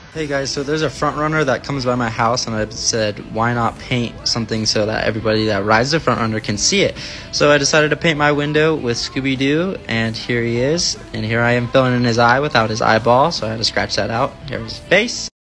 Hey guys, so there's a front runner that comes by my house, and I said, why not paint something so that everybody that rides the front runner can see it? So I decided to paint my window with Scooby-Doo, and here he is, and here I am filling in his eye without his eyeball, so I had to scratch that out. Here's his face.